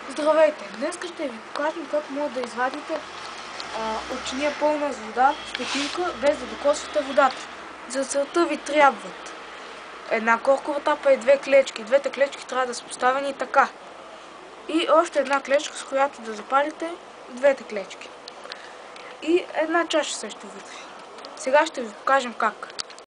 Здравейте! Днес ще ви покажем как може да извадите от чиния пълна с вода стотинка, без да докосвате водата. За целта ви трябват една коркова тапа и две клечки. Двете клечки трябва да са поставени така. И още една клечка, с която да запалите двете клечки. И една чаша също вътре. Сега ще ви покажем как.